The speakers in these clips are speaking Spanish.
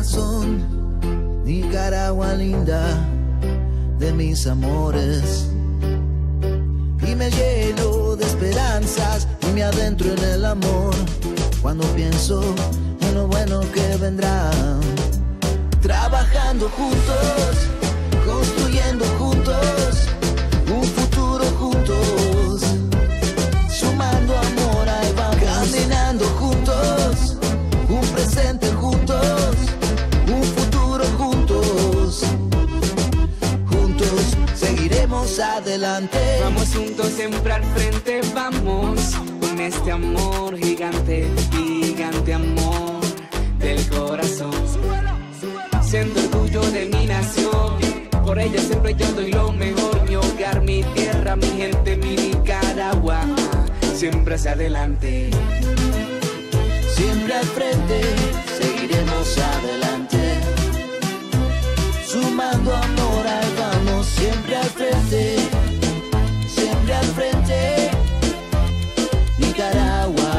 corazón, Nicaragua linda de mis amores. Y me lleno de esperanzas y me adentro en el amor cuando pienso en lo bueno que vendrá. Trabajando juntos, construyendo juntos, un futuro juntos, sumando amor, ahí vamos. Caminando juntos, un presente juntos, un futuro juntos, juntos seguiremos adelante. Vamos juntos siempre al frente, vamos con este amor gigante, gigante amor del corazón. Siento orgullo de mi nación, por ella siempre yo doy lo mejor. Mi hogar, mi tierra, mi gente, mi Nicaragua, siempre hacia adelante. Siempre al frente, seguiremos adelante. Sumando amor, ahí vamos. Siempre al frente, siempre al frente. Nicaragua,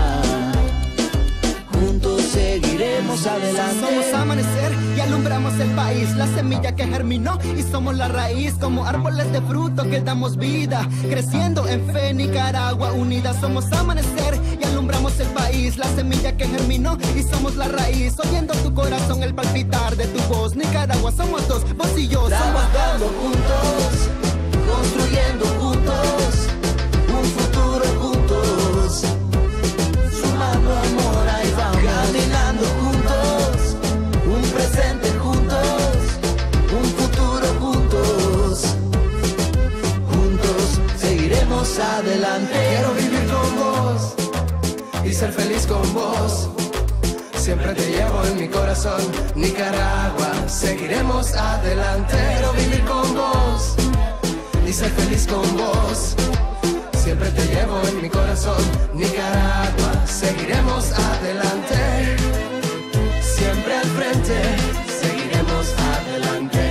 juntos seguiremos adelante. Somos amanecer y alumbramos el país, la semilla que germinó y somos la raíz. Como árboles de fruto que damos vida, creciendo en fe, Nicaragua unida. Somos amanecer y alumbramos el país, la semilla que germinó y somos la raíz. Oyendo tu corazón, el palpitar de tu voz. Nicaragua somos dos, vos y yo. Trabajando juntos, construyendo juntos, un futuro juntos, sumando amor, ahí vamos. Caminando juntos, un presente juntos, un futuro juntos, juntos seguiremos adelante. Quiero vivir con vos y ser feliz con vos. Siempre te llevo en mi corazón, Nicaragua, seguiremos adelante. Quiero vivir con vos y ser feliz con vos. Siempre te llevo en mi corazón, Nicaragua, seguiremos adelante. Siempre al frente, seguiremos adelante.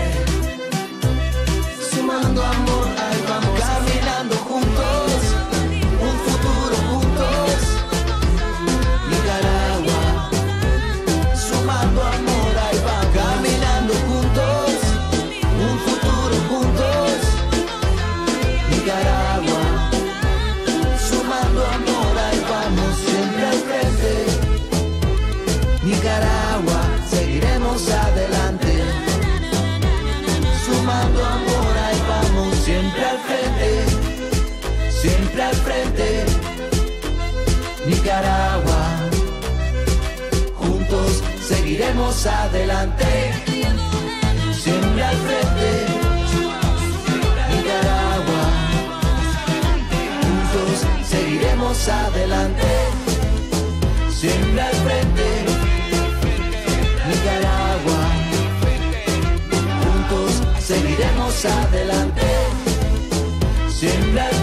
Sumando amor, ahí vamos. Caminando juntos, un futuro juntos, Nicaragua, sumando amor, ahí vamos. Caminando juntos, un futuro juntos, Nicaragua, sumando amor, ahí vamos. Siempre al frente, Nicaragua, seguiremos adelante. Sumando amor, ahí vamos. Siempre al frente, siempre al frente. Nicaragua, juntos seguiremos adelante. Siempre al frente, Nicaragua, juntos seguiremos adelante. Siempre al frente, Nicaragua, juntos seguiremos adelante. Siempre al